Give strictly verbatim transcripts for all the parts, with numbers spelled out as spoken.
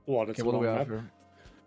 Oh, that's Okay, a what do we long have map. here?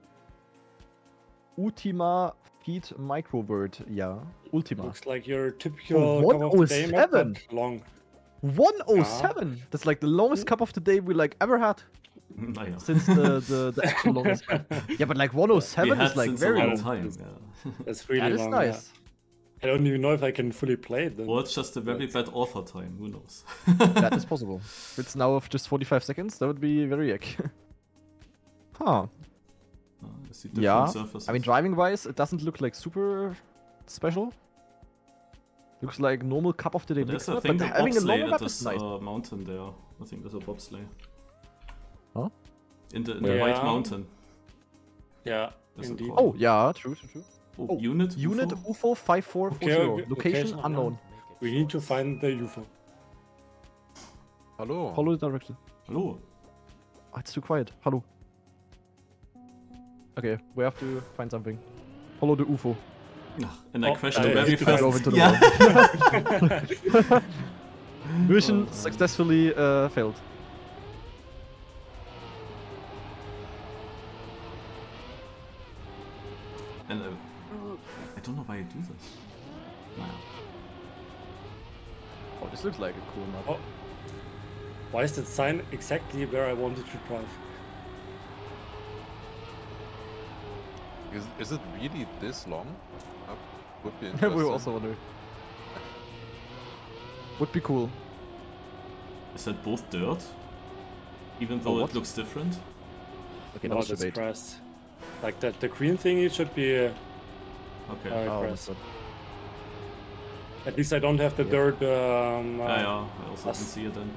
Ultima Feed Microbird. Yeah, Ultima. Looks like your typical Oh, cup of the day map, one oh seven. but long. one oh seven. That's like the longest cup of the day we like ever had Naja. since the the, the actual longest map. Yeah, but like one oh We seven had is like since very a long long. time. Yeah. That's really That is long. nice. Yeah. I don't even know if I can fully play it then. Or it's just a very That's- bad author time. Who knows? That is possible. If it's now of just forty-five seconds, that would be very yuck. Huh. Uh, I see different Yeah. surfaces. I mean, driving wise, it doesn't look like super special. Looks like normal cup of the day But there's mix, a thing, but the having a bobsleigh longer at map this is nice. uh, mountain there. I think there's a bobsleigh. Huh? In the, in Where? the White Yeah. Mountain. Yeah, There's a indeed. call. Oh, yeah, true, true, true. Oh, Oh, unit? Unit U F O? U F O five four four zero. Okay, okay, Location location unknown. We need to find the U F O. Hallo. Follow the direction. Hello. Oh, it's too quiet. Hello. Okay, we have to find something. Follow the U F O. Ah, And I Oh, crashed I the very hit the first. over to the yeah. Mission successfully uh, failed. And uh, I don't know why I do this. Naja. Oh, this looks like a cool map. Oh. Why is that sign exactly where I wanted to drive? Is, is it really this long? That would be we interesting. were also wondering. Would be cool. Is that both dirt? Even though what? it looks different? Okay, No, that was that's debate. grass. Like that, the green thingy should be uh, Okay. uh, Oh, grass. that's At least I don't have the Yeah. dirt. Um, uh, Ah, yeah, I also us. didn't see it then.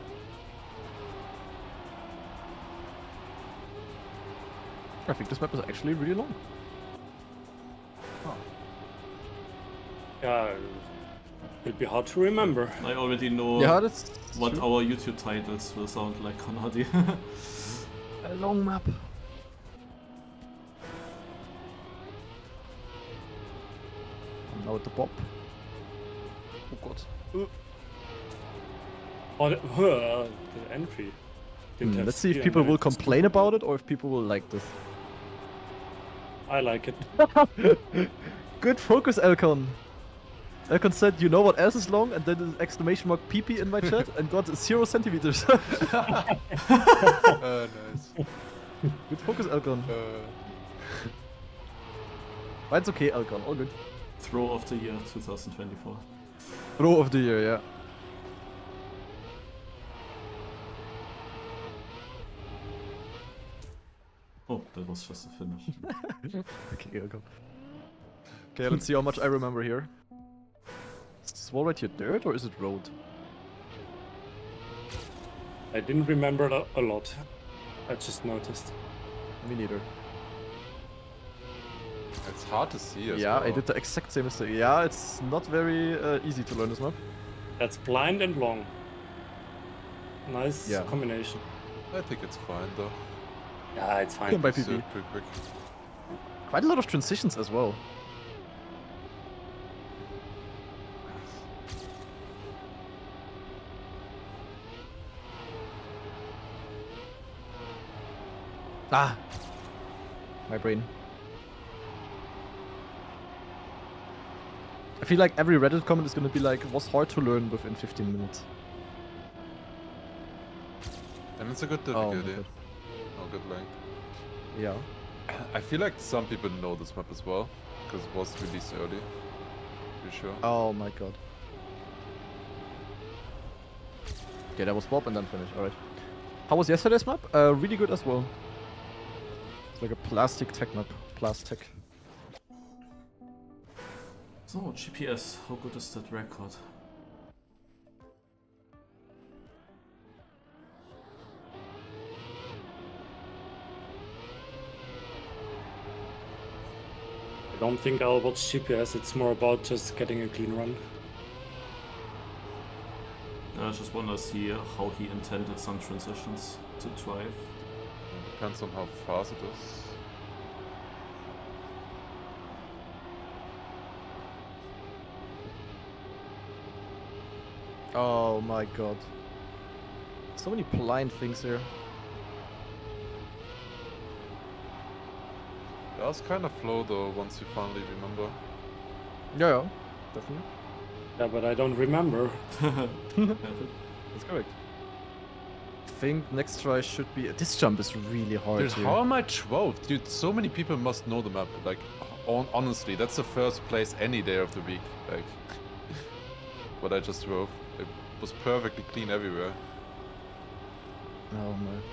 I think this map is actually really long. Yeah, it'll be hard to remember. I already know Yeah, that's what true. our YouTube titles will sound like, Konradi. A long map. I'm now at the pop. Oh god. Oh, the, uh, the entry. Didn't Hmm, have let's see if speed people on will it. complain about it or if people will like this. I like it. Good focus, Elcon. Elcon said, "You know what else is long?" and then an exclamation mark P P in my chat and got zero centimeters. Uh, nice. Good focus, Elcon. Uh, But it's okay, Elcon. All good. Throw of the year twenty twenty-four. Throw of the year, yeah. Oh, that was just a finish. Okay, Elcon. Okay, let's see how much I remember here. Is this wall right here dirt or is it road? I didn't remember a a lot. I just noticed. Me neither. it's hard to see as Yeah, well. I did the exact same mistake. Yeah, it's not very uh, easy to learn this map. That's blind and long. Nice Yeah. combination. I think it's fine though. Yeah, it's fine. By It's, P uh, P. pretty quick. Quite a lot of transitions as well. Ah! My brain. I feel like every Reddit comment is gonna be like, was hard to learn within fifteen minutes. And it's a good Oh, my difficulty. God. Oh, good length. Yeah. I feel like some people know this map as well, because it was released early. Pretty sure. Oh my god. Okay, that was Bob and then finish. Alright. How was yesterday's map? Uh, really good as well. It's like a plastic tech map. Plastic. So, G P S, how good is that record? I don't think I'll watch G P S. It's more about just getting a clean run. I just wanna see how he intended some transitions to drive. Depends on how fast it is. Oh my god. So many blind things here. does kind of flow though once you finally remember. Yeah, yeah, definitely. Yeah, but I don't remember. That's correct. I think next try should be. This jump is really hard. Dude, here. how am I twelfth? Dude, so many people must know the map. Like, on, honestly, that's the first place any day of the week. Like, what I just drove. It was perfectly clean everywhere. Oh man.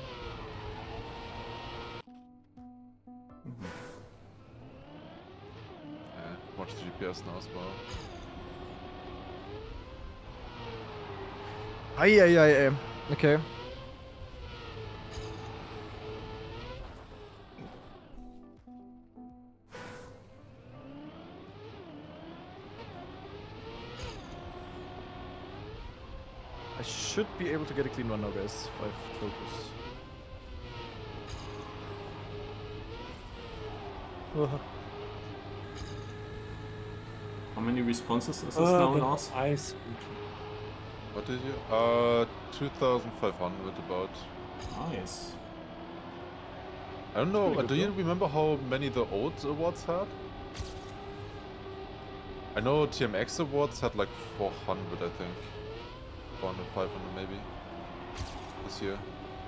Yeah, watch the G P S now as well. Aye, aye, aye, aye. Okay. I should be able to get a clean run now, guys. If I focus. How many responses is this Uh, now, but Lars? Ice. What did you? Uh, two thousand five hundred about. Nice. I don't know, pretty uh, good, do you though. remember how many the old awards had? I know T M X awards had like four hundred, I think. four hundred, five hundred maybe. This year.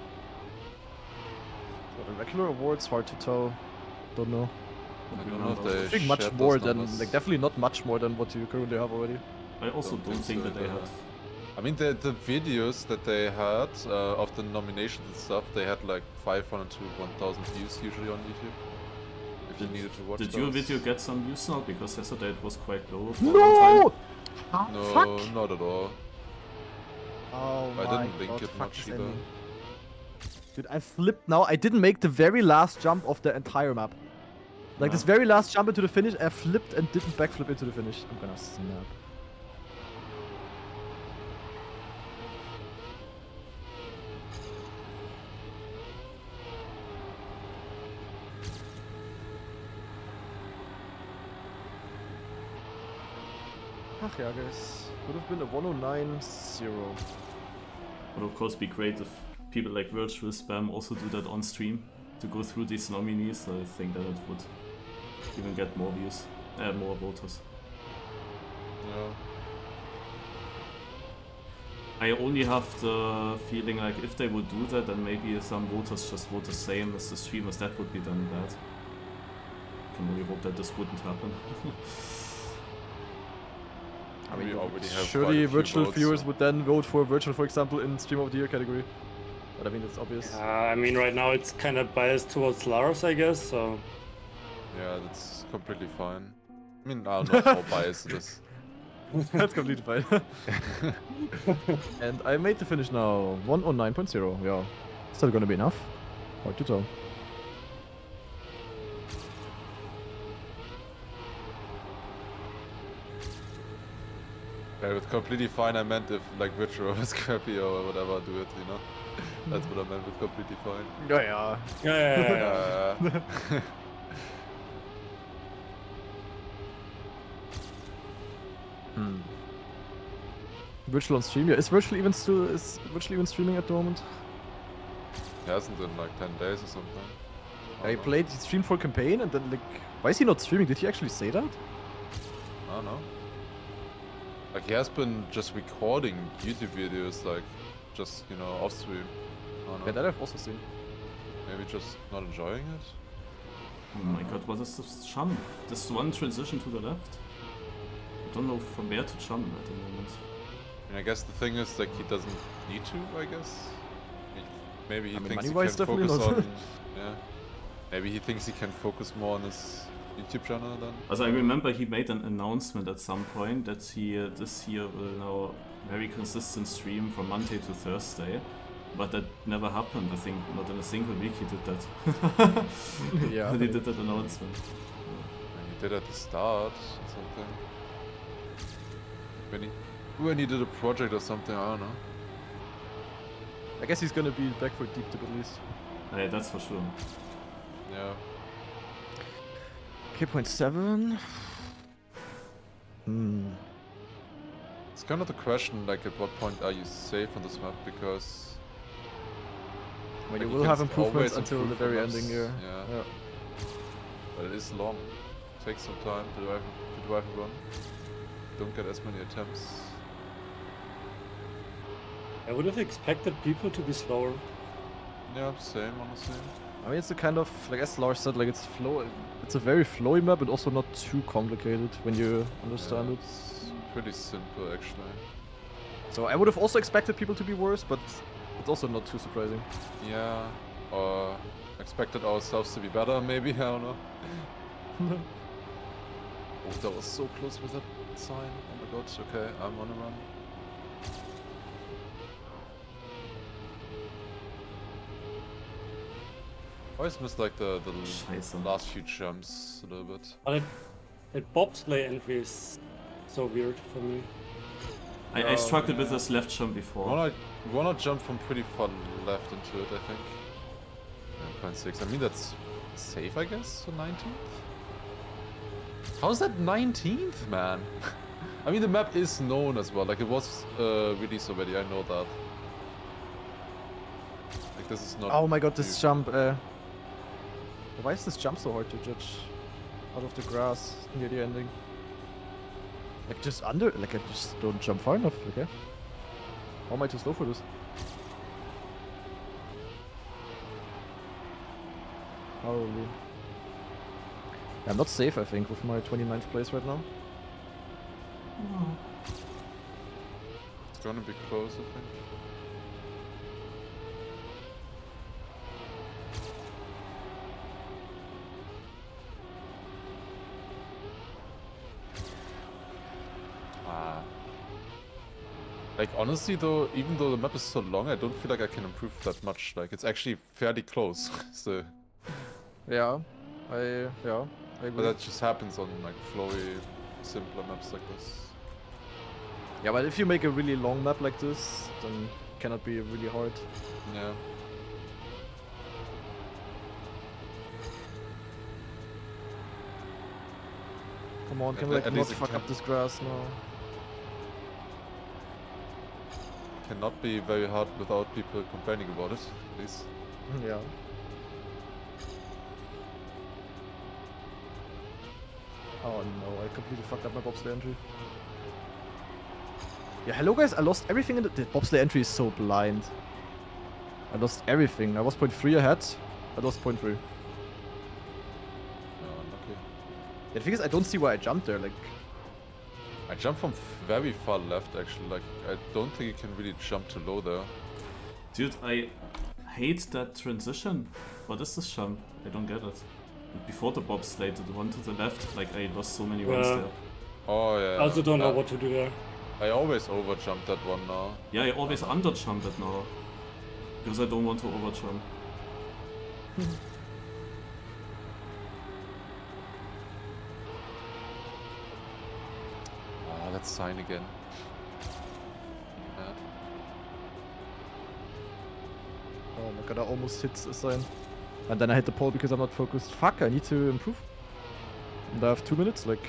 For the regular awards, hard to tell. Don't know. I don't know if they I think much shared more those than, numbers. like, definitely not much more than what you currently have already. I also Don't don't, think think so that they either. had. I mean, the, the videos that they had uh, of the nominations and stuff, they had like five hundred to one thousand views usually on YouTube. If you needed to watch Did those. your video get some views now? Because yesterday it was quite low for a long time. No! No, Fuck! not at all. Oh I my didn't link God, it fuck much this either. ending. Dude, I flipped now. I didn't make the very last jump of the entire map. Like, this Yeah. very last jump into the finish, I flipped and didn't backflip into the finish. I'm gonna snap. Ach ja, guys. Would have been a one oh nine zero. Would of course be great if people like Virtual Spam also do that on stream to go through these nominees. I think that it would even get more views, uh, more voters. Yeah. I only have the feeling like if they would do that, then maybe some voters just vote the same as the streamers. That would be then bad. Can only hope that this wouldn't happen. I mean, we already have surely quite a few virtual votes, viewers so- would then vote for virtual, for example, in Stream of the Year category. But I mean, that's obvious. Uh, I mean, right now it's kind of biased towards Lars, I guess. So Yeah, that's completely fine. I mean, I don't know how biased it is. That's completely fine. And I made the finish now. one oh nine point zero. Yeah. Still gonna be enough. Hard to tell. Yeah, with completely fine, I meant if like Virtual was crappy or whatever, do it, you know? That's what I meant with completely fine. Ja, ja. yeah, yeah, yeah, yeah. Yeah. Hmm. Virtual on stream? Yeah, is Virtual even still is Virtual even streaming at the moment? He hasn't in like ten days or something. I I don't know. played he streamed for campaign and then like why is he not streaming? Did he actually say that? I don't know. Like he has been just recording YouTube videos, like just you know off stream. I don't know. Yeah, that I've also seen. Maybe just not enjoying it. Oh my god, what is this jump? This one transition to the left? I don't know from where to jump at the moment. And I guess the thing is like he doesn't need to. I guess. He, maybe he I mean, thinks he can money-wise, definitely focus not. on. Yeah. Maybe he thinks he can focus more on his YouTube channel then. As I remember, he made an announcement at some point that he uh, this year will now very consistent stream from Monday to Thursday, but that never happened. I think not in a single week he did that. Yeah. he did that announcement. And he did at the start or something. When he when he did a project or something, I don't know. I guess he's gonna be back for deep dip at least. Yeah, that's for sure. Yeah. Okay, point seven. Hmm. It's kind of the question, like at what point are you safe on this map, because Well, like, you you will can have s- improvements always until the improve very on ending this, here. yeah. Yeah. but it is long. Takes some time to drive to drive a run. Don't get as many attempts. I would have expected people to be slower. Yeah, same honestly. I mean, it's a kind of, like as Lars said, like it's flow. It's a very flowy map, but also not too complicated when you understand Yeah, it. it's pretty simple actually. So I would have also expected people to be worse, but it's also not too surprising. Yeah, or expected ourselves to be better maybe, I don't know. Oh, that was so close with that sign. Oh my god, okay, I'm on a run. I always miss like the, the Scheiße. last few jumps a little bit. But it, it bobsleigh entry is so weird for me. I, I struggled with this left jump before. Wanna, wanna jump from pretty far left into it, I think. nine point six, I mean that's safe I guess, so nineteenth? How's that nineteenth, man? I mean the map is known as well, like it was uh, released already, I know that. Like this is not... Oh my god, this new. jump. Uh... Why is this jump so hard to judge? Out of the grass near the ending. Like just under, like I just don't jump far enough, okay? How am I too slow for this? Holy. I'm not safe, I think, with my twenty-ninth place right now. It's gonna be close, I think. Ah. Like honestly though, even though the map is so long, I don't feel like I can improve that much. Like it's actually fairly close. So, Yeah, I yeah, I agree. but that just happens on like flowy, simpler maps like this. Yeah, but if you make a really long map like this, then it cannot be really hard. Yeah. Come on, At can le- we like at not least it fuck can- up this grass now? Cannot be very hard without people complaining about it, at least. Yeah. Oh no, I completely fucked up my bobsleigh entry. Yeah, hello guys, I lost everything in the, the bobsleigh entry is so blind. I lost everything. I was point three ahead. I lost point three. No, unlucky. Yeah, the thing is, I don't see why I jumped there. Like, I jumped from very far left actually, like I don't think you can really jump too low there. Dude, I hate that transition. What is this jump? I don't get it. Before the bobsleigh, the one to the left, like I lost so many runs Yeah. there. Oh yeah. I also don't know Uh, what to do there. I always overjump that one now. Yeah, I always underjump it now. Because I don't want to overjump. Ah, let's sign again. Yeah. oh my god, I almost hit a sign. And then I hit the pole because I'm not focused. Fuck, I need to improve. And I have two minutes, like...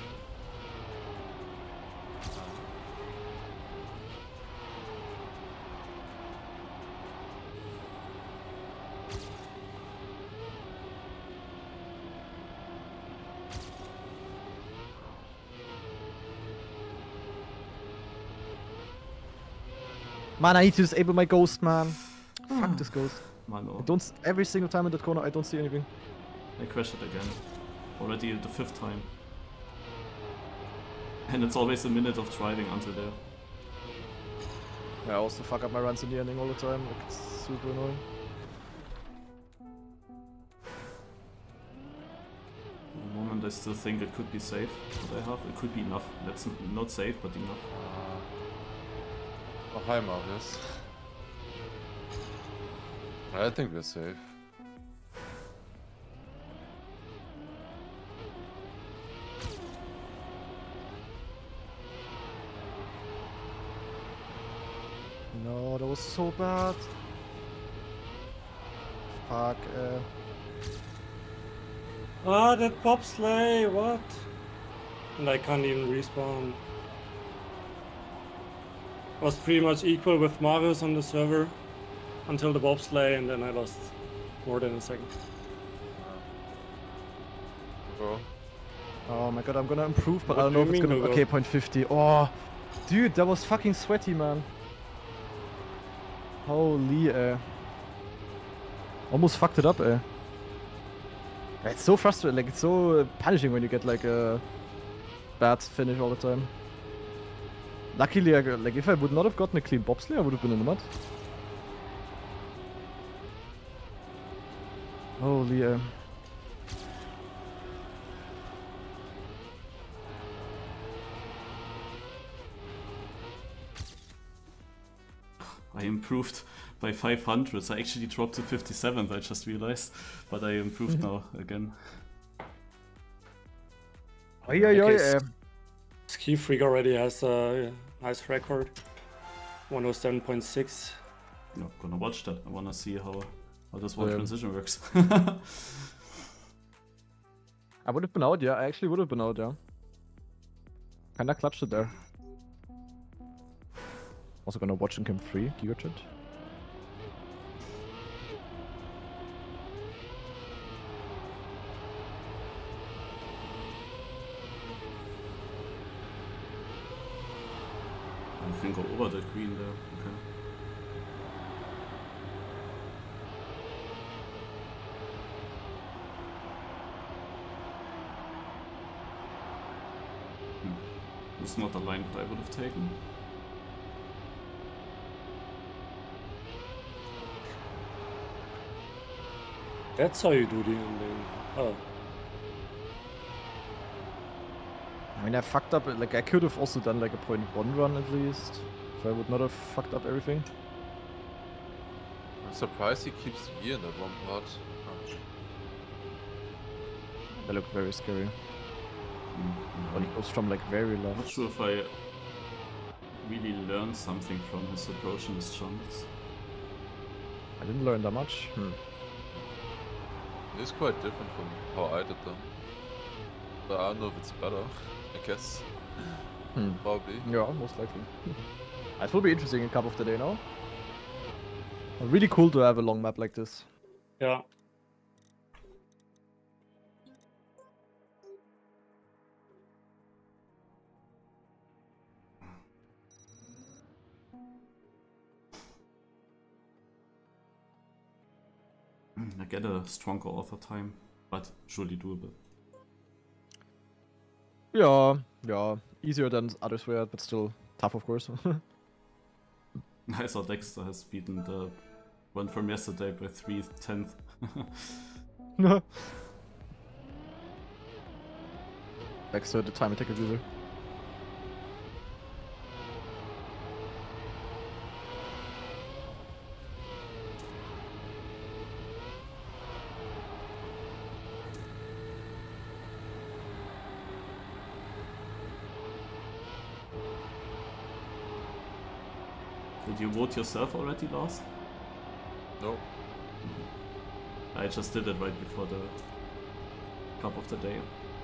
Man, I need to disable my ghost, man. Fuck this ghost. Man, I oh. don't s every single time in that corner, I don't see anything. I crashed it again. Already the fifth time. And it's always a minute of driving until there. I also fuck up my runs in the ending all the time. Like, it's super annoying. For the moment I still think it could be safe. What I have, it could be enough. That's n- not safe, but enough. Uh, oh, hi Marius. I think we're safe. No, that was so bad. Fuck, uh... Ah, that bobsleigh, what? And I can't even respawn. Was pretty much equal with Marius on the server until the bobsleigh, and then I lost more than a second. go. Oh my god, I'm gonna improve, but What I don't know do if you it's mean gonna. no-go? Okay, point fifty. Oh, dude, that was fucking sweaty, man. Holy, eh. Almost fucked it up, eh. It's so frustrating, like, it's so punishing when you get, like, a bad finish all the time. Luckily, I, got- like, if I would not have gotten a clean bobsleigh, I would have been in the mud. Holy, eh. I improved by five hundreds. I actually dropped to fifty-seventh, I just realized. But I improved now again. Oi, oi, oi, Okay, eh. Ski Freak already has a nice record. one oh seven point six. Yeah, gonna watch that. I wanna see how, how this one Yeah. transition works. I would have been out, yeah. I actually would have been out, yeah. Kinda clutched it there. Also gonna watch in Camp three, Gigajet. I can go over that green there. Okay. Hmm. It's not the line that I would have taken. That's how you do the ending. Oh, I mean, I fucked up, like, I could have also done, like, a point one run at least. If I would not have fucked up everything. I'm surprised he keeps the gear in that one part. Oh. That looked very scary. Hmm. But he goes from, like, very I'm not left. sure if I really learned something from his approach and his jumps. I didn't learn that much. Hmm. It's quite different from how I did them. But I don't know if it's better, I guess. Hmm. Probably. Yeah, most likely. It will be interesting in Cup of the Day now. Really cool to have a long map like this. yeah. I get a stronger author time, but surely doable. Yeah, yeah. Easier than others were, but still tough, of course. I saw Dexter has beaten the one from yesterday by three tenths. Next to the time attack abuser. Did you vote yourself already, Lars? No. I just did it right before the Cup of the Day.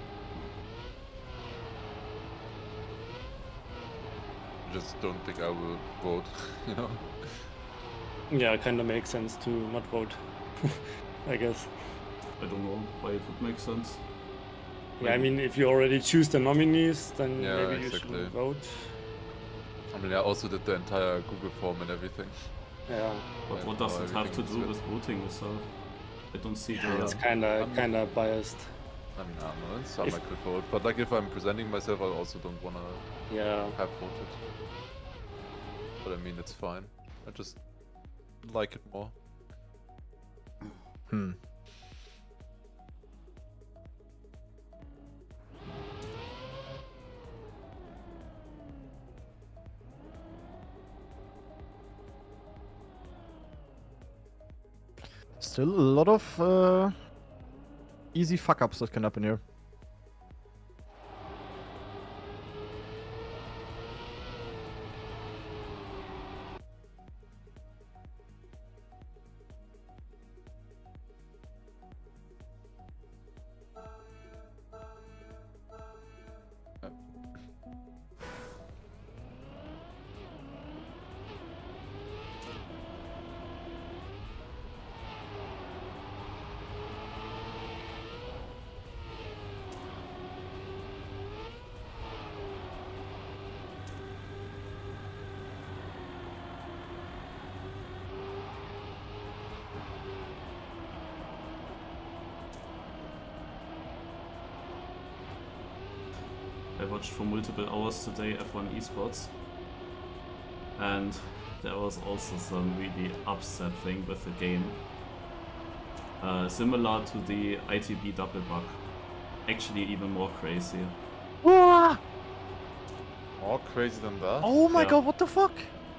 Just don't think I will vote, you know? Yeah, it kinda makes sense to not vote. I guess. I don't know why it would make sense. Yeah, I mean, if you already choose the nominees, then Yeah, maybe you exactly. should vote. I mean, I also did the entire Google form and everything. Yeah, But And what does how it have to everything do is with voting yourself? I don't see yeah the... it's kinda I'm- kinda biased. I mean, I don't know, some If- I could vote, but like if I'm presenting myself, I also don't wanna Yeah, have voted. But I mean, it's fine. I just like it more. Hmm. Still a lot of uh, easy fuck ups that can happen here. watched for multiple hours today F one Esports, and there was also some really upset thing with the game. Uh, similar to the I T B double bug. Actually even more crazy. Whoa! More crazy than that? Oh my Yeah. god, what the fuck?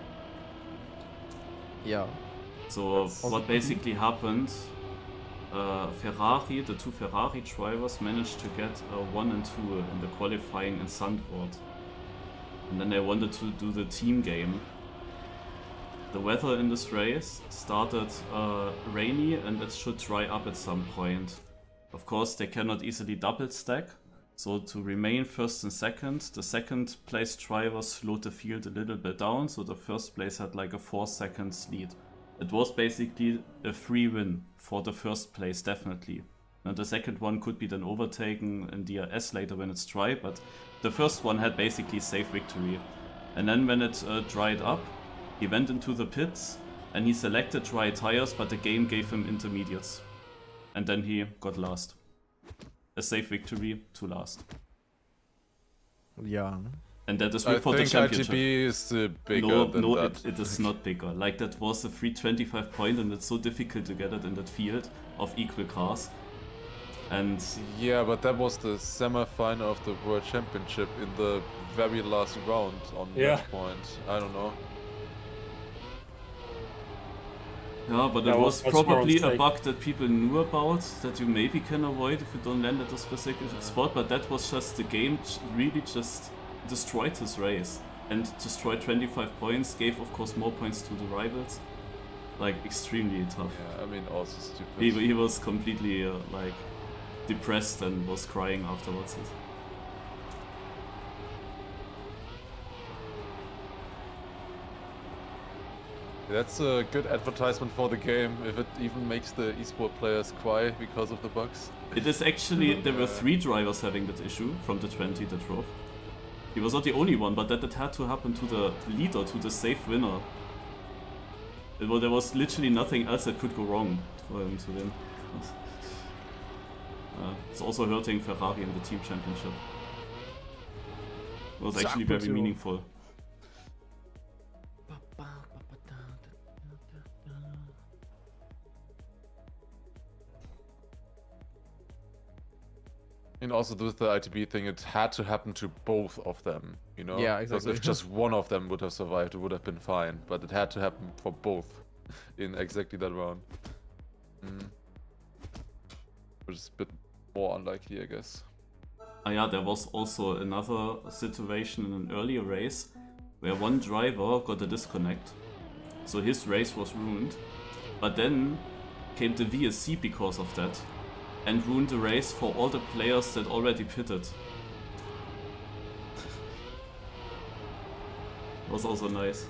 Yeah. So That's what basically happened, uh, Ferrari, the two Ferrari drivers managed to get a one and two in the qualifying in Zandvoort. And then they wanted to do the team game. The weather in this race started uh, rainy and it should dry up at some point. Of course they cannot easily double stack, so to remain first and second, the second place driver slowed the field a little bit down, so the first place had like a four seconds lead. It was basically a free win for the first place, definitely. And the second one could be then overtaken in D R S later when it's dry, but the first one had basically safe victory. And then when it uh, dried up, he went into the pits and he selected dry tires, but the game gave him intermediates. And then he got last. A safe victory to last. Yeah. And that is I for the think I T championship. B is uh, bigger No, than no, that. it, it is not bigger. Like that was a three twenty-five point and it's so difficult to get it in that field of equal cars. And Yeah, but that was the semi-final of the World Championship in the very last round on Yeah. match point. I don't know. yeah, but That it was was much more probably on a stake. bug that people knew about, that you maybe can avoid if you don't land at a specific spot, but that was just the game j- really just destroyed his race. And destroyed twenty-five points, gave of course more points to the rivals. Like extremely tough. Yeah, I mean, also stupid. He, he was completely uh, like depressed and was crying afterwards. That's a good advertisement for the game, if it even makes the esport players cry because of the bugs. It is actually, there were three drivers having that issue from the twenty that drove. He was not the only one, but that it had to happen to the leader, to the safe winner. It was, there was literally nothing else that could go wrong for him to win. Uh, it's also hurting Ferrari in the team championship. It was actually very Zapputo. meaningful. And also with the I T B thing, it had to happen to both of them, you know? Yeah, Because exactly. if just one of them would have survived, it would have been fine. But it had to happen for both in exactly that round. Mm. Which is a bit more unlikely, I guess. Ah yeah, there was also another situation in an earlier race where one driver got a disconnect. So his race was ruined. But then came the V S C because of that and ruined the race for all the players that already pitted. Was also nice.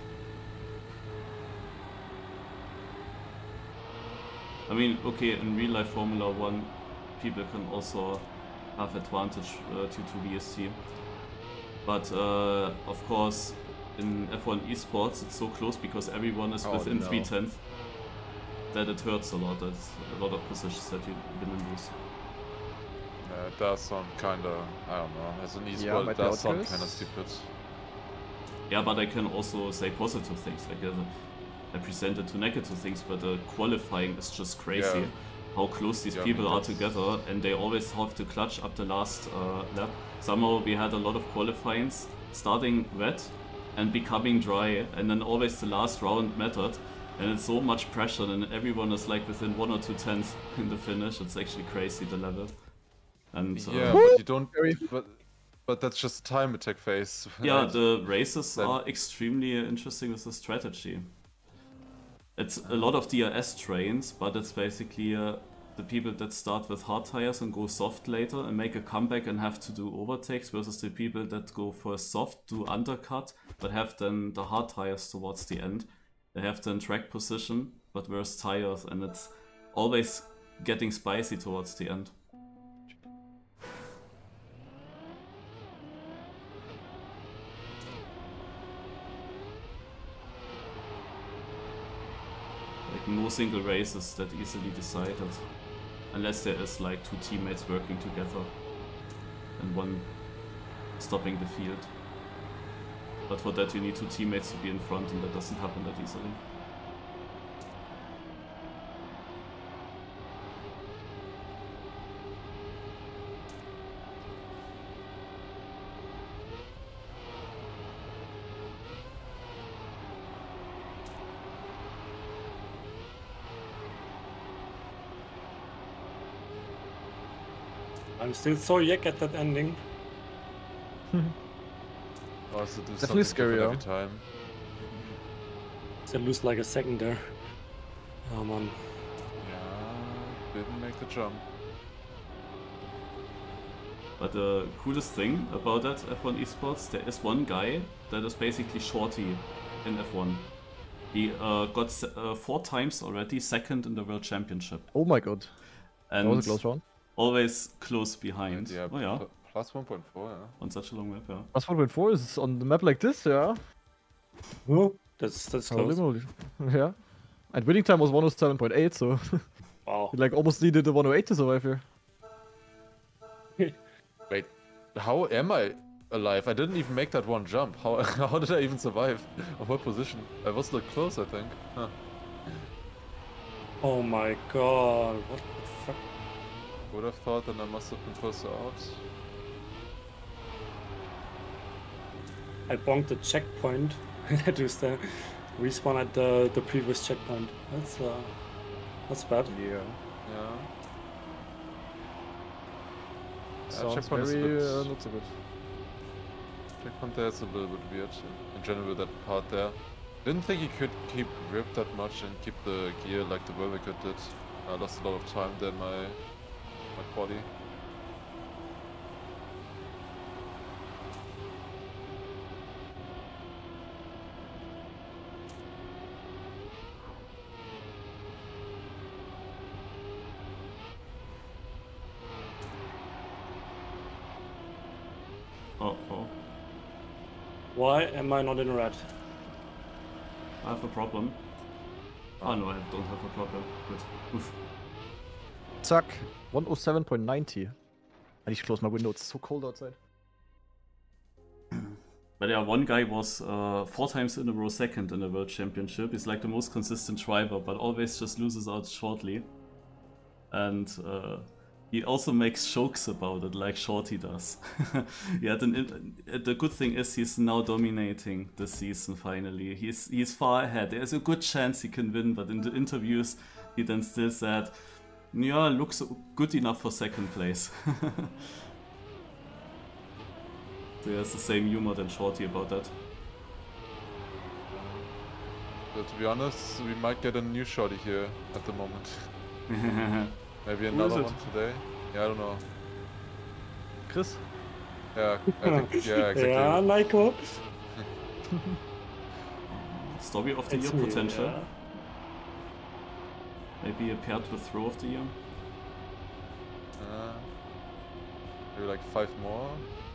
I mean, okay, in real life Formula One, people can also have advantage uh, due to V S C. But uh, of course, in F one Esports, it's so close because everyone is Oh, within no. three tenths that it hurts a lot. That's a lot of positions that you win and lose. Yeah, it does sound kinda, I don't know, as an Yeah, esport, but it does the sound outgoes- kinda stupid. Yeah, but I can also say positive things. Like uh, I presented two negative things, but the qualifying is just crazy. Yeah. How close these Yeah, I people mean, are that's- together, and they always have to clutch up the last uh, lap. Somehow we had a lot of qualifyings starting wet and becoming dry, and then always the last round mattered. And it's so much pressure, and everyone is like within one or two tenths in the finish. It's actually crazy, the level. And uh, Yeah, but you don't, but, but that's just a time attack phase. yeah, right? the races Then- are extremely interesting with the strategy. It's a lot of D R S trains, but it's basically uh, the people that start with hard tires and go soft later and make a comeback and have to do overtakes versus the people that go for soft, do undercut, but have then the hard tires towards the end. They have then track position, but worse tires, and it's always getting spicy towards the end. Like no single race is that easily decided, unless there is like two teammates working together and one stopping the field. But for that you need two teammates to be in front, and that doesn't happen that easily. I'm still so yuck at that ending. Also do Definitely something scary, different yeah. every time. Still lose like a second there. Oh man. Yeah, didn't make the jump. But the coolest thing about that F one Esports, there is one guy that is basically shorty in F one. He uh, got se uh, four times already second in the World Championship. Oh my god. And That was a close round. always close behind. Yeah, Oh yeah, pl- plus one point four, yeah. on such a long map, yeah. Plus one point four is on the map like this, yeah. Oh, that's that's Holy close. moly. Yeah. And winning time was one oh seven point eight, so Wow. like almost needed the one oh eight to survive here. Wait, how am I alive? I didn't even make that one jump. How how did I even survive? On what position? I was still close, I think. Huh. Oh my god. What the fuck? Would have thought that I must have been closer out. I bonked the checkpoint. to sta- respawn at the the previous checkpoint. That's uh, that's bad. Yeah. Yeah. Sounds checkpoint is a very bit- uh, not so good. Checkpoint there is a little bit weird in general, that part there. Didn't think he could keep grip that much and keep the gear like the Vervicut did. I lost a lot of time there in my, my body. Oh, oh. Why am I not in red? I have a problem. Oh no, I don't have a problem. Good. Oof. Zack. one oh seven point nine zero. I need to close my window, it's so cold outside. But yeah, one guy was uh, four times in a row second in the World Championship. He's like the most consistent driver, but always just loses out shortly. And uh, he also makes jokes about it, like Shorty does. He had an in the good thing is he's now dominating the season finally. He's he's far ahead. There's a good chance he can win, but in the interviews he then still said, "Yeah, looks good enough for second place." So he has the same humor than Shorty about that. So to be honest, we might get a new shotty here at the moment. Maybe another it? one today. Yeah, I don't know. Chris? Yeah, I think, yeah, exactly. Yeah, Nico. Story of the It's year me, potential. yeah. Maybe paired with throw of the year. Uh, maybe like five more.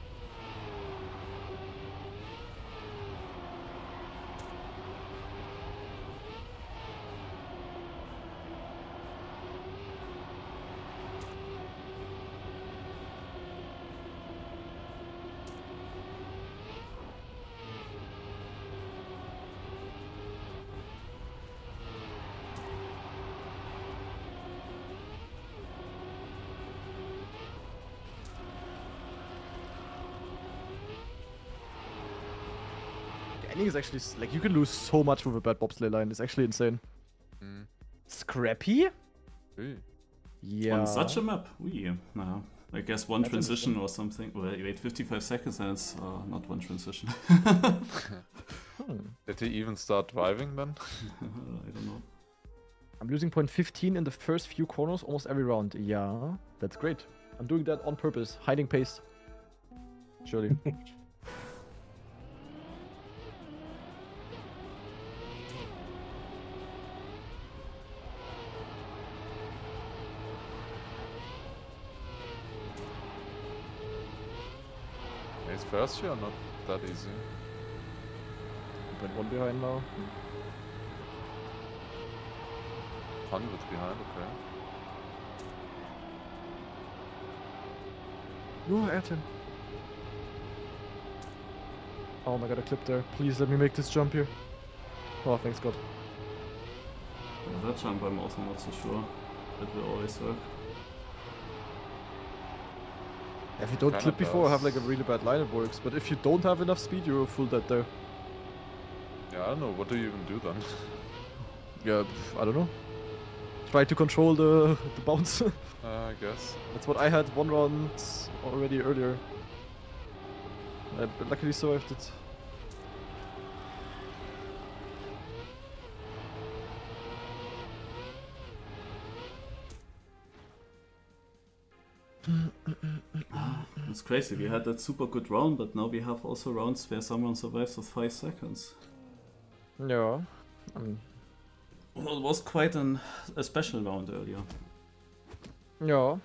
The ending is actually s- like you can lose so much with a bad bobsleigh line. It's actually insane. Mm. Scrappy? Hey. Yeah. On such a map, we no. I guess one That's transition or something. Well, you wait fifty-five seconds and it's uh, not one transition. Hmm. Did he even start driving then? I don't know. I'm losing point fifteen in the first few corners almost every round. Yeah, that's great. I'm doing that on purpose, hiding pace. Surely. Is first year not that easy? point one behind now. Hundreds behind, okay. No, Ayrton. Oh my god, I clipped there. Please let me make this jump here. Oh, thanks God. Yeah, that jump I'm also not so sure. That will always work. If you don't Kinda clip before, have does. like a really bad line, it works. But if you don't have enough speed, you're full dead there. Yeah, I don't know. What do you even do then? Yeah, pff, I don't know. Try to control the, the bounce. uh, I guess. That's what I had one round already earlier. I luckily survived it. It's crazy, we had that super good round, but now we have also rounds where someone survives for five seconds. Yeah. I mean, Well, it was quite an, a special round earlier. yeah.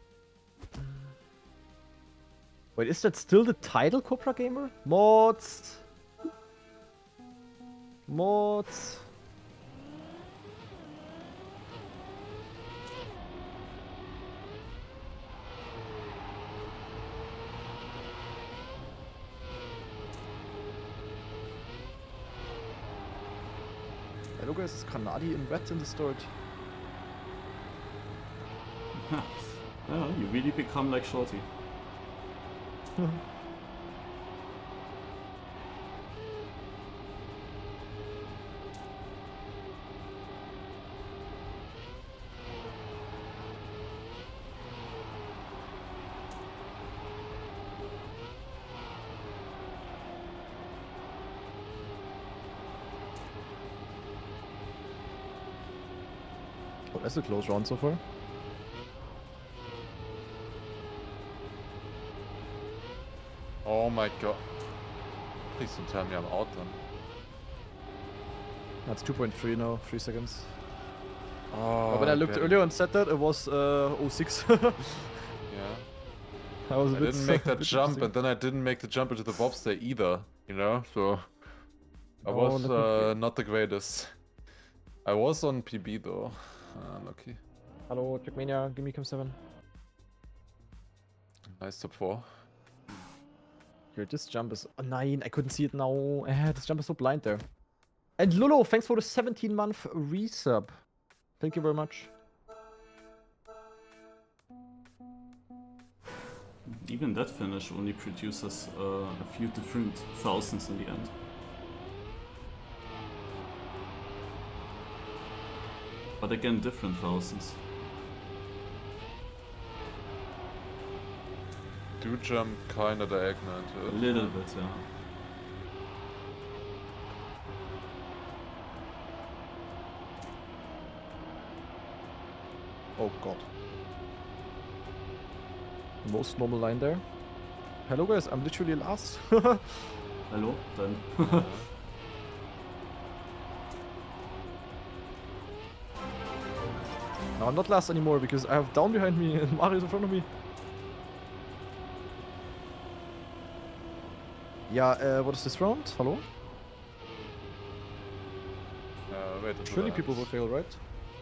Wait, is that still the title, Cobra Gamer? Mods! Mods! Hello guys, is Kanadi in red in the start? Yeah, you really become like Shorty. Oh, that's a close round so far. Oh my god. Please don't tell me I'm out then. That's two point three now, three seconds. Oh, But when I looked okay. earlier and said that, it was uh, oh six. Yeah. I was a I bit didn't make a that bit jump, interesting. and then I didn't make the jump into the bobsleigh either, you know? So. I Oh, was let me uh, think. not the greatest. I was on P B though. Uh, lucky. Hello, Trackmania, give me Cam seven. Nice top four. Here, this jump is. Oh, nine, I couldn't see it now. Eh, this jump is so blind there. And Lolo, thanks for the seventeen month resub. Thank you very much. Even that finish only produces uh, a few different thousands in the end. But again, different thousands. Do jump kinda diagonal into A it. little bit, yeah. Oh god. Most normal line there. Hello guys, I'm literally last. Hello, then. No, I'm not last anymore because I have down behind me and Mario's in front of me. Yeah, uh, what is this round? Hello? Uh, wait until Surely that people will ends. fail, right?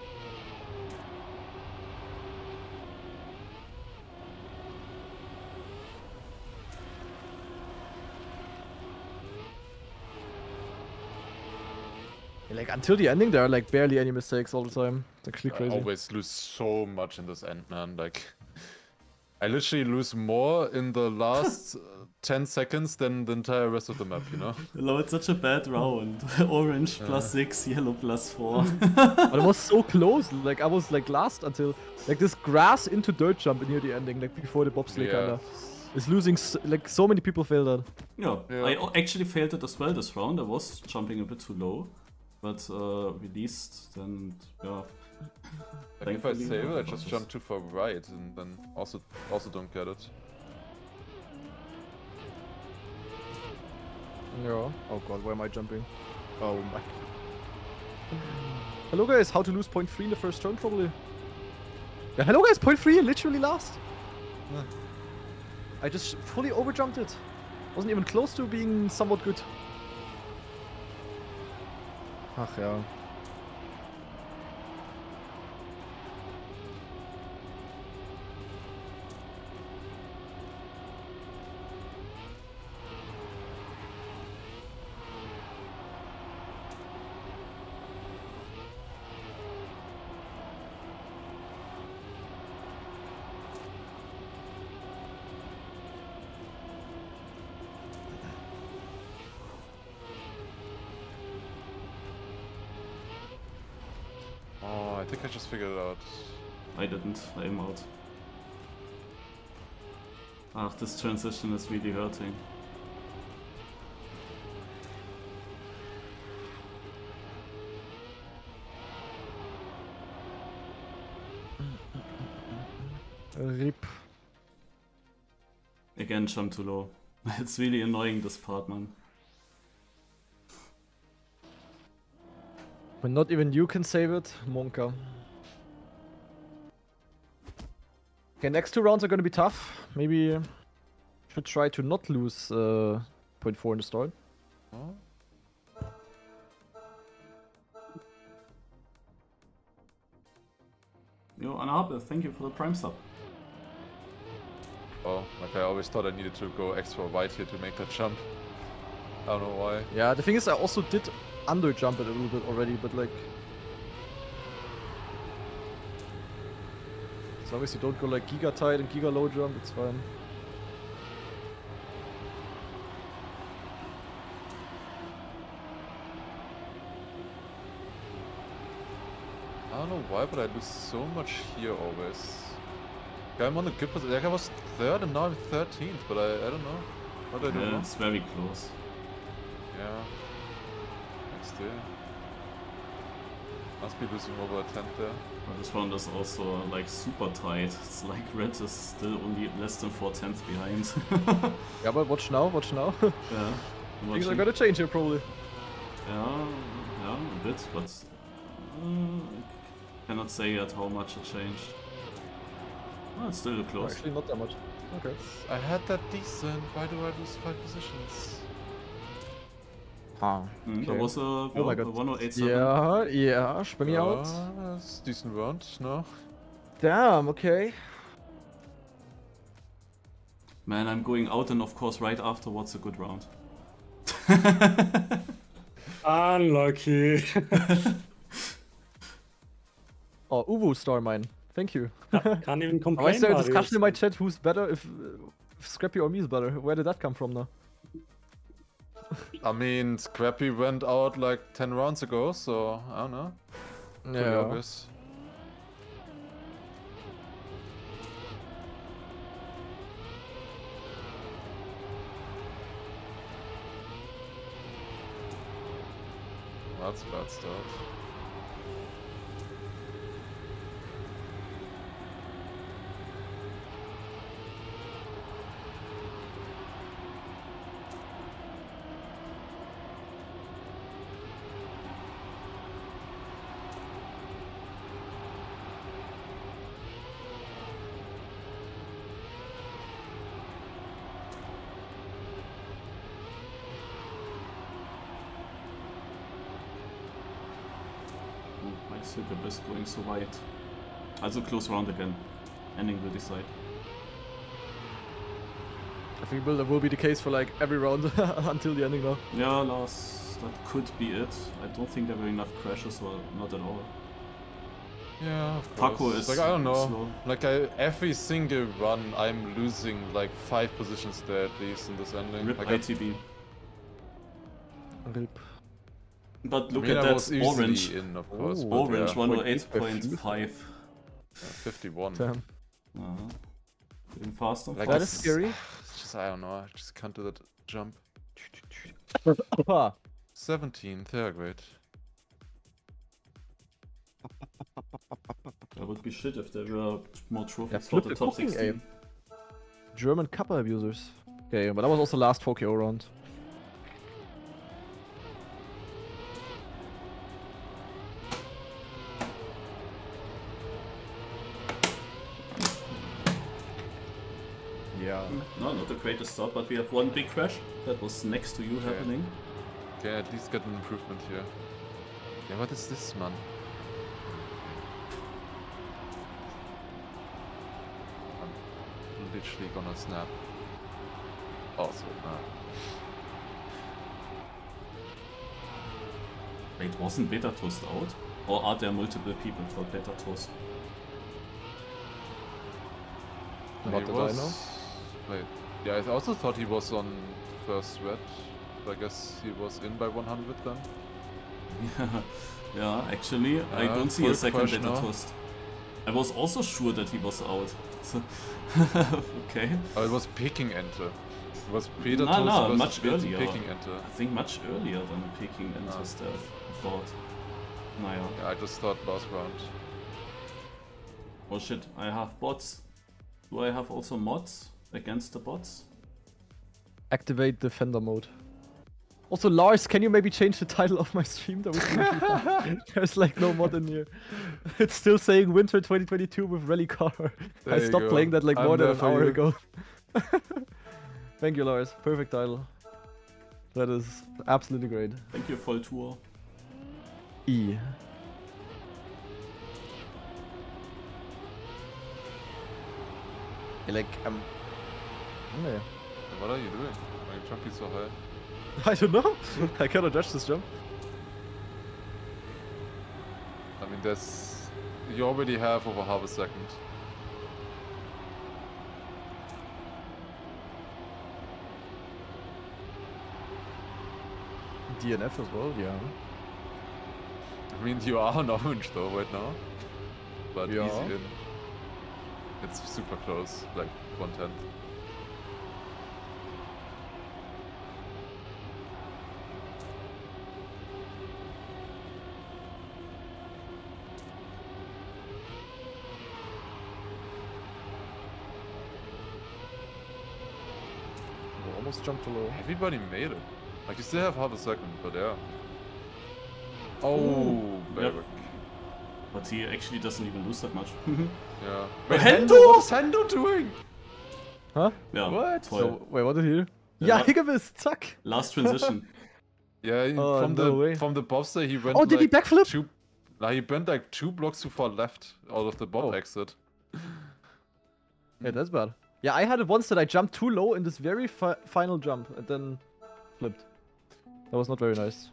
Yeah, like until the ending there are like barely any mistakes all the time. It's actually I crazy. always lose so much in this end, man. Like, I literally lose more in the last uh, ten seconds than the entire rest of the map, you know? Hello, it's such a bad round. Orange plus six, yellow plus four. But it was so close. Like I was like last until like this grass into dirt jump near the ending, like before the bobsleigh Yeah. kinda. Is losing s like so many people failed that. Yeah, Yeah. I o- actually failed it as well this round. I was jumping a bit too low, but uh, released, then yeah. Like if I Thankfully, save it, I no just focus. jump too far right and then also also don't get it. Yeah. Oh god, where am I jumping? Oh my. Hello guys, how to lose point three in the first turn probably. Yeah, hello guys, point three, literally last. Yeah. I just fully overjumped it. Wasn't even close to being somewhat good. Ach ja. think I just figured it out. I didn't. I'm out. Ah, this transition is really hurting. Rip. Again, jump too low. It's really annoying, this part, man. When not even you can save it, Monka. Okay, next two rounds are gonna be tough. Maybe should try to not lose uh, zero point four in the start. Oh. Yo, Anabe, thank you for the prime sub. Oh, like I always thought I needed to go extra wide here to make that jump. I don't know why. Yeah, the thing is I also did under jump it a little bit already, but like... As long as you don't go like giga tight and giga low jump, it's fine. I don't know why, but I lose so much here always. Like, I'm on a good position. Like I was third and now I'm thirteenth, but I, I don't know. What do I do Yeah, wrong? it's very close. Yeah. Next day. Must be losing over a tenth there. But this round is also like super tight. It's like red is still only less than four tenths behind. Yeah, but watch now, watch now. Yeah. Things are watching. gonna change here probably. Yeah, yeah, a bit, but uh, I cannot say yet how much it changed. Oh, it's still Oh, close. actually, not that much. Okay. I had that decent. Why do I lose five positions? Huh. Mm, There Okay. was a, Oh my a god. one oh eight seven. Yeah, yeah, spin me out. Uh, that's a decent round, no? Damn, okay. Man, I'm going out and of course right afterwards a good round. Unlucky. Oh, Uwu star mine. Thank you. Can't even complain. Why is there a Mario. discussion in my chat who's better, if, uh, if Scrappy or me is better? Where did that come from now? I mean, Scrappy went out like ten rounds ago, so I don't know. Pretty obvious. That's a bad start. Oh, my circuit is going so wide. Also close round again. Ending will decide. I think will, that will be the case for like every round until the ending now. Yeah, Lars, that could be it. I don't think there were enough crashes or not at all. Yeah, of Paco course. is like I don't know. slow. Like I, every single run, I'm losing like five positions there at least in this ending. Rip like I- I T B. Rip. But I look mean, at I that was easily orange. in, of course. Ooh. but Orange yeah, one oh eight point five. yeah, fifty-one. Damn. Uh-huh. Getting faster. Like That it's- is scary. It's just I don't know. I just can't do that jump. Ah, seventeenth, yeah, great. That would be shit if there were more trophies Yeah, for flip the the top cooking sixteen. aim. German Kappa abusers. Okay, but that was also last four K O round. Yeah. No, not the greatest start, but we have one big crash that was next to you Okay. happening. Okay, at least get an improvement here. Yeah, what is this, man? I'm literally gonna snap. Also, nah. Wait, wasn't Beta Toast out? Or are there multiple people for Beta Toast? Not He that I was- know. Wait, yeah, I also thought he was on first red. I guess he was in by one hundred then. Yeah, actually, I Uh, don't see a full second question data now. toast. I was also sure that he was out. So okay. Oh, it was Peking Enter. It was Peter No, Toast no, versus much Pe- earlier. Peking Enter. I think much earlier than Peking Enter Ah. Stealth, I thought. Naja. Yeah, I just thought last round. Oh shit, I have bots. Do I have also mods against the bots? Activate Defender mode. Also, Lars, can you maybe change the title of my stream? That would be really fun. There's like no mod in here. It's still saying Winter twenty twenty-two with Rally Car. There I you stopped go. playing that like I'm more than there an for hour you. ago. Thank you, Lars. Perfect title. That is absolutely great. Thank you, Volltour. E. Yeah, like, um... Yeah. What are you doing? Why are you jumping so high? I don't know. I cannot judge this jump. I mean, there's... You already have over half a second. D N F as well, yeah. I mean, you are on orange though right now. But Yeah. easy in. It's super close, like one tenth. Oh, almost jumped too low. Everybody made it. Like, you still have half a second, but yeah. Oh, Yep. baby. But he actually doesn't even lose that much. Yeah. Wait, Hendo? Hendo? What is Hendo doing? Huh? Yeah, What? toll. So, wait, what did he do? Yeah. Yeah, Higgabis, zack! Last transition. Yeah, he- Oh, from no the way. from the bobsleigh he went Oh, did he like backflip? two... Nah, he went like two blocks too far left out of the bob Oh. exit. Yeah, that's bad. Yeah, I had it once that I jumped too low in this very fi final jump and then flipped. That was not very nice.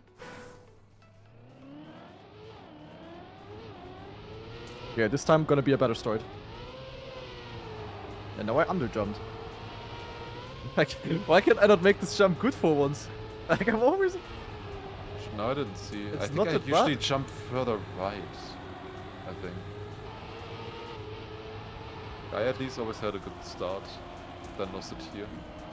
Yeah, this time gonna be a better start. And now I underjumped. Like, why can't I not make this jump good for once? Like, I'm always... No, I didn't see. I It's think not I that usually bad. jump further right. I think. I at least always had a good start. Then lost it here.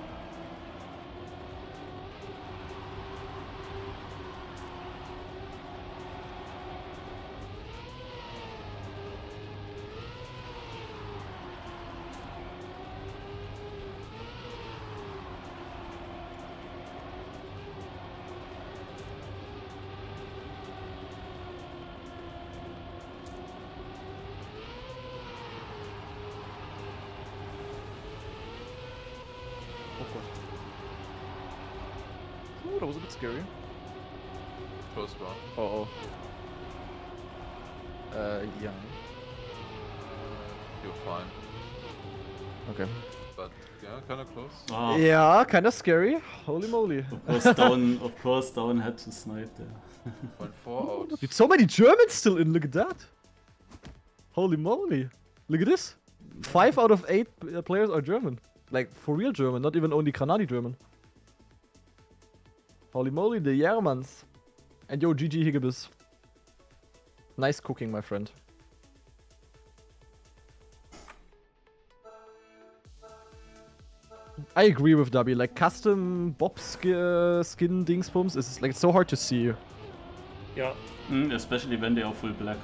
Oh god. Ooh, that was a bit scary. Close bar. Oh, oh. Uh, yeah. You're fine. Okay. But yeah, kinda close. Ah, Yeah, kinda scary. Holy moly. of course, down. Of course, down had to snipe there. Point four out. Dude, so many Germans still in, look at that. Holy moly. Look at this. Five out of eight uh, players are German. Like, for real German, not even only Granadi German. Holy moly, the Germans. And yo, G G Higgabis. Nice cooking, my friend. I agree with Dubby, like custom Bob sk uh, skin dingsbums is like it's so hard to see. Yeah, Mm, especially when they are full black.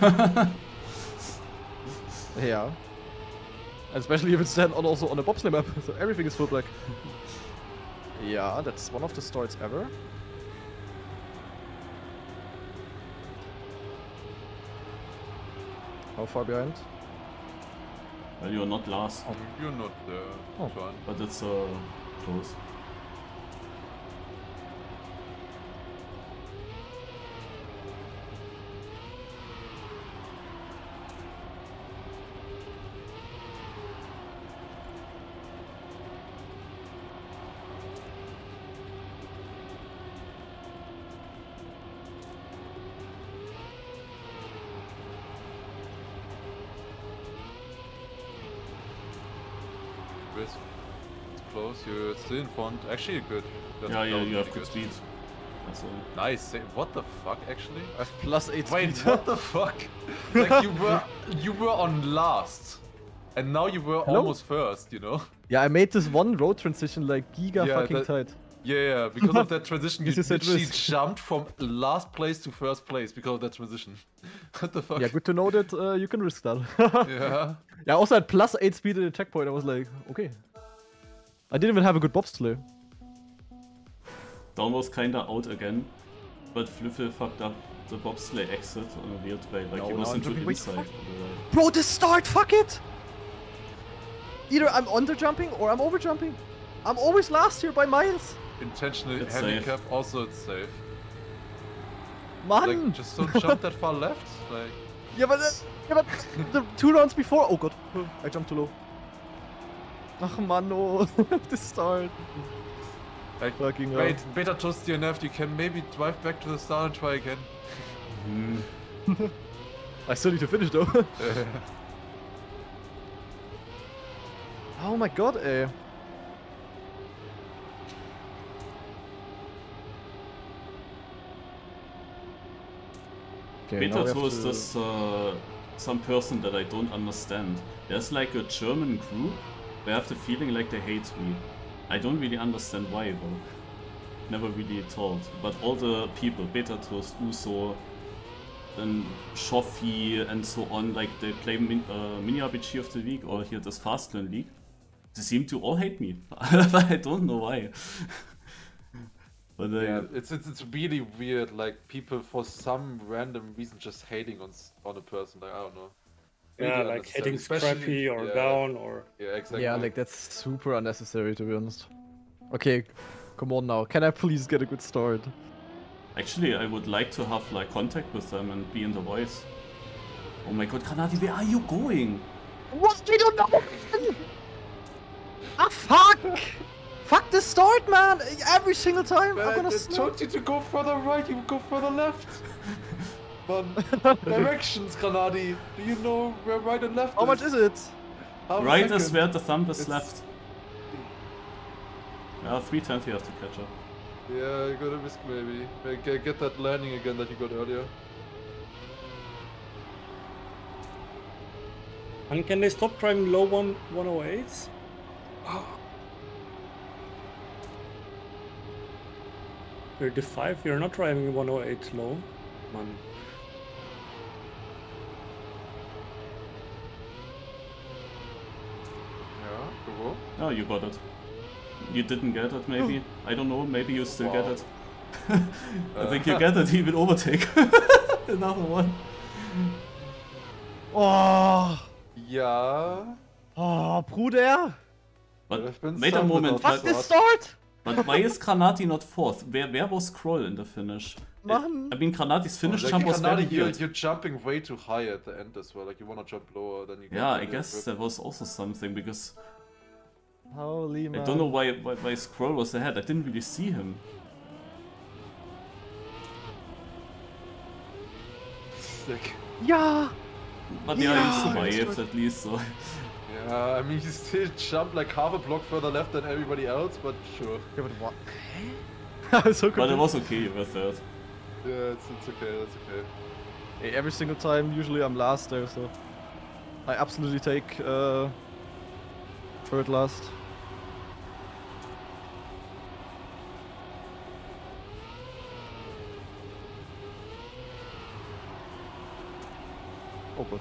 Yeah. Especially if it's then on also on a bobsleigh map, so everything is full black. Yeah, that's one of the starts ever. How far behind? Well, you're not last, Um, you're not there, Oh. John. but it's uh, close. Risk. It's close. You're still in front. Actually, good. That- Yeah, that yeah, was you have really good speed. Also, Nice. save. What the fuck, actually? I have plus eight Wait, speed. what the fuck? Like you were you were on last, and now you were Hello? almost first. You know? Yeah, I made this one road transition like giga Yeah, fucking that- tight. Yeah, yeah. Because of that transition, you This is at literally risk. jumped from last place to first place because of that transition. What the fuck? Yeah, good to know that uh, you can risk that. Yeah. Yeah, I also had plus eight speed at the checkpoint. I was like, okay. I didn't even have a good bobsleigh. Dawn was kinda out again, but Fluffy fucked up the bobsleigh exit in a weird way, like No, he no, was I'm into joking. the Wait, inside. fuck. of the ride. Bro, the start, fuck it! Either I'm under jumping or I'm over jumping. I'm always last here by miles. Intentional It's handicap, also it's safe. Man! Like, just don't jump that far left. Like, Yeah, but, uh, yeah, but the two rounds before. Oh god, I jumped too low. Ach man, no. The start. like Fucking hell. wait, beta toast D N F, you can maybe drive back to the start and try again. Hmm. I still need to finish though. Uh, Oh my god, eh. Okay, now Beta we have Toast to- is uh, some person that I don't understand. There's like a German group where I have the feeling like they hate me. I don't really understand why though. Never really told. But all the people, Beta Toast, Uso, and Shoffi and so on, like they play min uh, Mini R P G of the Week or here this Fastlane League. They seem to all hate me. I don't know why. But uh, yeah, it's, it's it's really weird. Like people for some random reason just hating on s- on a person. Like I don't know. Yeah, Really like unnecessary, hitting especially- scrappy or yeah, down or. Yeah, exactly. Yeah, like that's super unnecessary to be honest. Okay, come on now. Can I please get a good start? Actually, I would like to have like contact with them and be in the voice. Oh my god, Kanati, where are you going? What? We don't know! Ah, fuck! Fuck the start, man! Every single time I'm Man, gonna I snow. told you to go further right, you go further left. Man, directions, Granadi. Do you know where right and left How much is it? Half a Right is second. where the thumb is It's- left. Yeah, three times you have to catch up. Yeah, you gotta risk maybe. Maybe Get, get that landing again that you got earlier. And can they stop driving low one one oh eights? You're the five. You're not driving one oh eight low, man. Yeah, go. Oh, you got it. You didn't get it, maybe? I don't know, maybe you still get Wow. it. I think you get it, he will overtake. Another one. Oh, Yeah. oh, Bruder! But There've been wait a some moment, without Fuck but, the start! but why is Granati not fourth? Where, where was Scroll in the finish? Man. I mean, Granati's finish Like, jump was very Granadi, you're, weird. you're jumping way too high at the end as well. Like you wanna jump lower than you can. Yeah, I really guess grip. there was also something, because Holy man. I don't know why, why, why Scroll was ahead. I didn't really see him. Sick. Yeah! But yeah, Yeah, he survived that's at least, so... Yeah, I mean, you still jumped like half a block further left than everybody else, but sure. Yeah, but what? I'm so But it confused. was okay, you were third. Yeah, it's, it's okay, that's okay. Hey, every single time, usually I'm last there, so I absolutely take uh, third last. Oh god.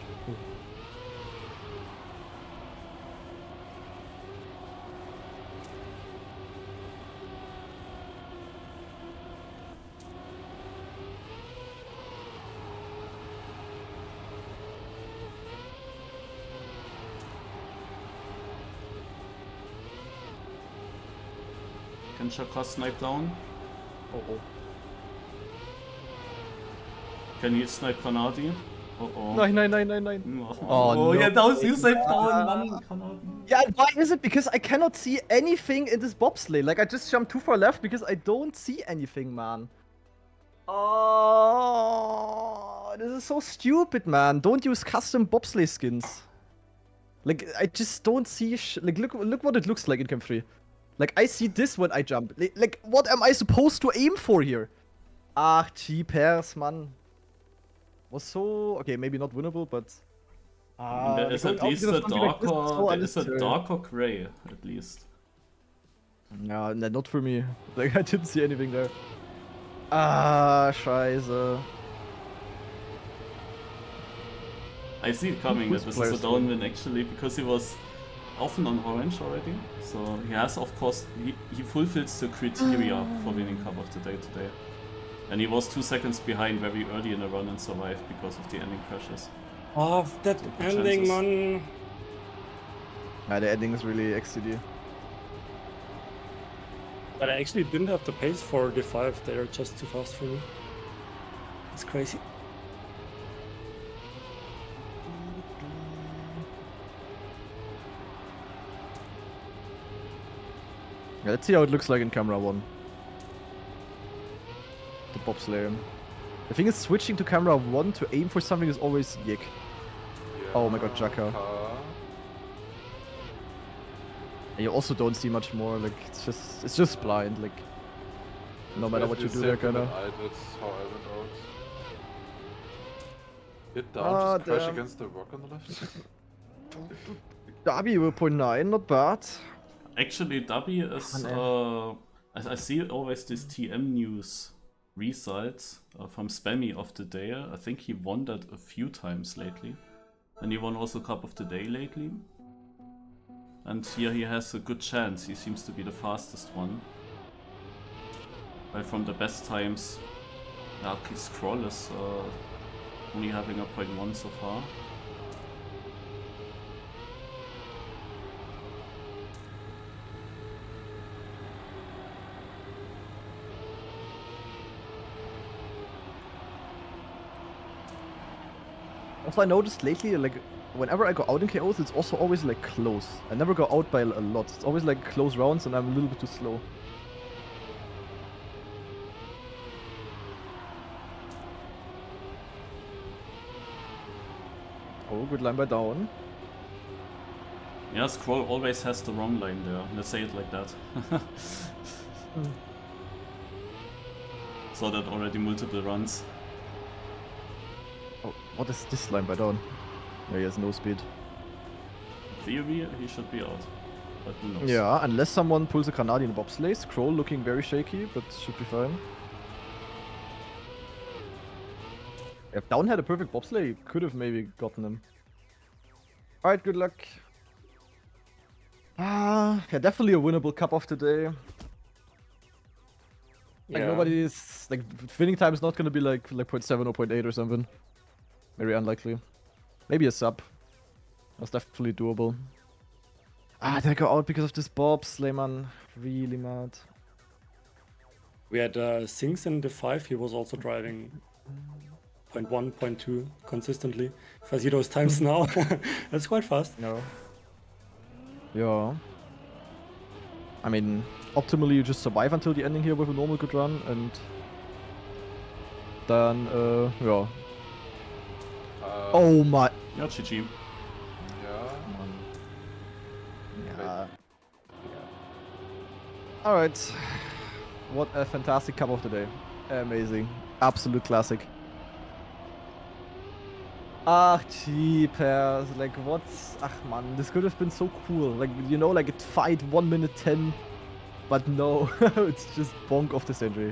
Can Shaka snipe down? Oh oh. Can he snipe Granati? Oh oh. Nine, nine, nine, nine, nine. Oh, Oh, no. yeah, that was you saved down, Mann, Granati. Yeah, and why is it? Because I cannot see anything in this bobsleigh. Like, I just jumped too far left because I don't see anything, man. Oh, this is so stupid, man. Don't use custom bobsleigh skins. Like, I just don't see sh like, look, look what it looks like in Camp three. Like, I see this when I jump. Like, like, what am I supposed to aim for here? Ach, Cheapers, Mann. Was so... Okay, maybe not winnable, but... And there Ah, is like, at how- least how a can something like this is darker, so there is a unnecessary? darker gray, at least. Ja, ne, not for me. Like, I didn't see anything there. Ah, scheiße. I see it coming that Who's this is a players downwind actually, because he was often on orange already. So he has, of course, he, he fulfills the criteria for winning Cup of the Day today. And he was two seconds behind very early in the run and survived because of the ending crashes. Oh, that So good ending, chances. man. Yeah, the ending is really X C D. But I actually didn't have the pace for D five. They're just too fast for me. It's crazy. Yeah, let's see how it looks like in camera one. The bobsleigh. The thing is, switching to camera one to aim for something is always yick. Oh my god, Jaka. Car. And you also don't see much more. Like it's just, it's just blind. Like no matter what you do, there kinda. I did how I went out. Hit down, Ah, just crash damn. against the rock on the left. Darby zero point nine, not bad. Actually, Dubby is, Man, uh, I, I see always this T M news results uh, from Spammy of the day. I think he won that a few times lately. And he won also Cup of the Day lately. And here he has a good chance. He seems to be the fastest one. Well, from the best times, yeah, Scroll is uh, only having a point one so far. Also, I noticed lately, like, whenever I go out in K Os, it's also always, like, close. I never go out by a lot. It's always, like, close rounds, and I'm a little bit too slow. Oh, good line by down. Yeah, Scroll always has the wrong line there. Let's say it like that. Saw that already multiple runs. Oh, what is this line by down? Yeah, he has no speed. In theory, he should be out. But who knows? Yeah, unless someone pulls a Canadian bobsleigh. Scroll looking very shaky, but should be fine. If Down had a perfect bobsleigh, he could have maybe gotten him. Alright, good luck. Ah, yeah, definitely a winnable cup of the day. Like Yeah. nobody's like winning time is not gonna be like like point seven or point eight or something. Very unlikely. Maybe a sub. That's definitely doable. Ah, did I go out because of this bobsleigh, man? Really mad. We had uh, Sings in the five. He was also driving point one, point two consistently. If I see those times now, that's quite fast. No. Yeah. I mean, optimally you just survive until the ending here with a normal good run, and then, uh, yeah. Uh, Oh my. Yeah, G G. Yeah. Yeah. Alright. What a fantastic cup of the day. Amazing. Absolute classic. Ach, cheapers. Like, what's... Ach, man. This could have been so cool. Like, you know, like, it fight one minute ten. But no. It's just bonk of the century.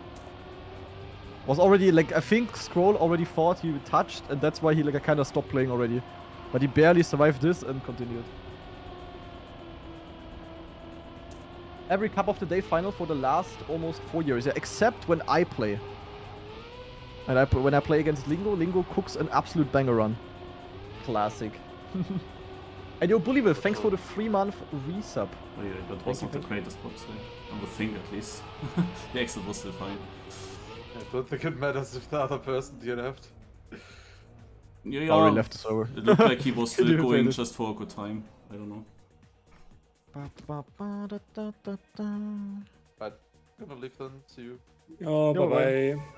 Was already, like, I think Scroll already thought he touched, and that's why he, like, kind of stopped playing already. But he barely survived this and continued. Every Cup of the Day final for the last almost four years, yeah, except when I play. And I p when I play against Lingo, Lingo cooks an absolute banger run. Classic. And yo, Bullyville, thanks for the three month resub. Oh, yeah, that was you, not the thank greatest bobsleigh. I would think at least. The exit was still fine. I don't think it matters if the other person D N F'd. Yeah, yeah. Already left the server. It looked like he was Could still you going play it? just for a good time. I don't know. But gonna leave then, see you. Oh, Yo, bye bye.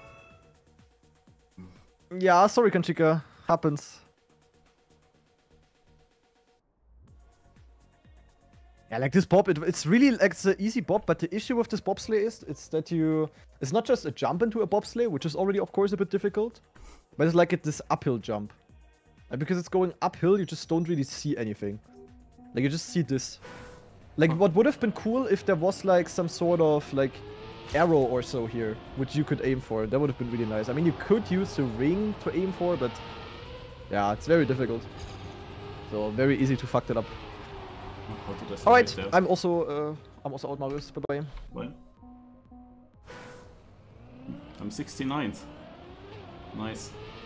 Yeah, sorry, Kanchika. Happens. Yeah, like this bob, it, it's really like it's an easy bob, but the issue with this bobsleigh is it's that you, it's not just a jump into a bobsleigh, which is already of course a bit difficult, but it's like it, this uphill jump. And because it's going uphill, you just don't really see anything. Like you just see this. Like what would have been cool if there was like some sort of like arrow or so here, which you could aim for. That would have been really nice. I mean, you could use the ring to aim for, but yeah, it's very difficult. So very easy to fuck that up. How did I say All right, there? I'm also uh, I'm also out, Marius. Bye bye. What? I'm sixty-ninth. Nice.